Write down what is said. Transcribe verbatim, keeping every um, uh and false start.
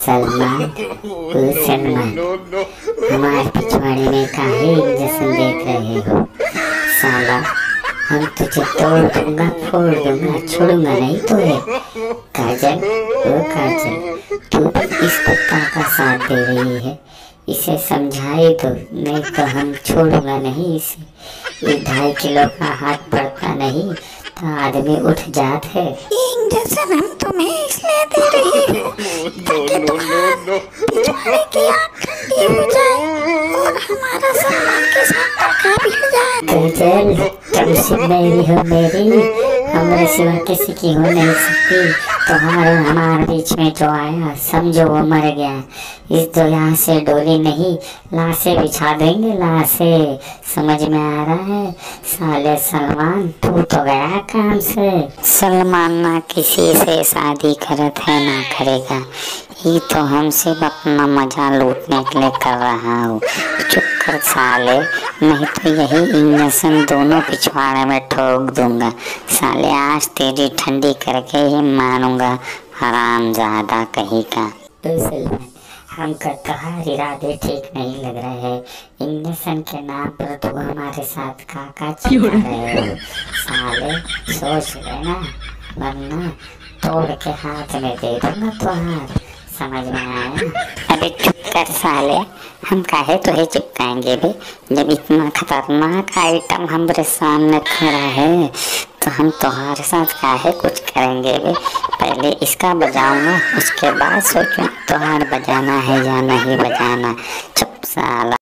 सलमान ओ सलमान, हमारे पिछवाड़े में काहे इंजेक्शन देख रहे हो? साला हम तुझे तोड़ दूंगा, फोड़ दूंगा, छोड़ूंगा नहीं तुझे। काजल ओ काजल, तू भी इस कुत्ता का साथ दे रही है, इसे समझाए दो, नहीं तो हम छोड़ूंगा नहीं इसे। ये ढाई किलो का हाथ पड़ता नहीं तो आदमी उठ जात है। इंजेक्शन हम तुम्हें इसलिए दे रहे हैं ताकि तुम्हारे पिछवाड़े की आँख ठंडी हो जाए और हमारा सलमान के साथ धोखा भी हो जाए। काजल तुम सुन मेरी हो मेरी, हमारे सिवा किसी की हो नहीं सकती। तुम्हारे हमारे बीच में जो आया समझो वो मर गया। इस दो यहाँ से डोली नहीं, लाशें बिछा देंगे लाशें, समझ में आ रहा है? साले सलमान तू तो गया काम से। सलमान ना किसी से शादी करत है ना करेगा, ये तो हम सिर्फ अपना मजा लूटने के लिए कर रहा हूँ। चुप कर साले, नहीं तो यही इंजेक्शन दोनों पिछवाड़े में ठोक दूंगा। साले आज तेरी ठंडी करके ही मानूंगा, हरामजादा कहीं का। तो सलमान हमका तुम्हारे इरादे ठीक नहीं लग रहे हैं। इंजेक्शन के नाम पर तू हमारे साथ काका चिढ़ा रहे हो। साले सोच लेना, वरना तोड़ के हाथ में दे दूंगा तुहार, समझ में आया? अबे चुप कर साले, हम काहे तुझे चिपकाएंगे बे? जब इतना खतरनाक आइटम हमारे सामने खड़ा है तो हम तुम्हारे साथ काहे कुछ करेंगे बे? पहले इसका बजाऊंगा, उसके बाद सोचूं तुम्हारा बजाना है या नहीं बजाना। चुप साला।